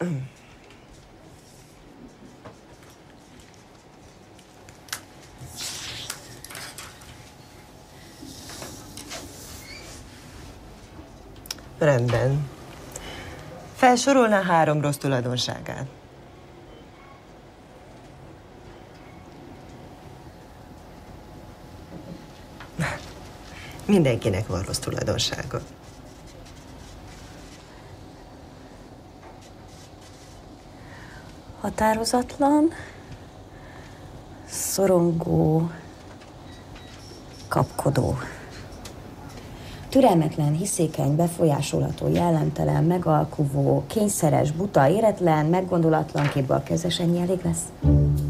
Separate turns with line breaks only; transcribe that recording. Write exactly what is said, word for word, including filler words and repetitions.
Rendben. Felsorolná három rossz tulajdonságát. Mindenkinek van rossz tulajdonsága.
Határozatlan, szorongó, kapkodó. Türelmetlen, hiszékeny, befolyásolható, jellemtelen, megalkuvó, kényszeres, buta, éretlen, meggondolatlan, képből kezes, ennyi elég lesz?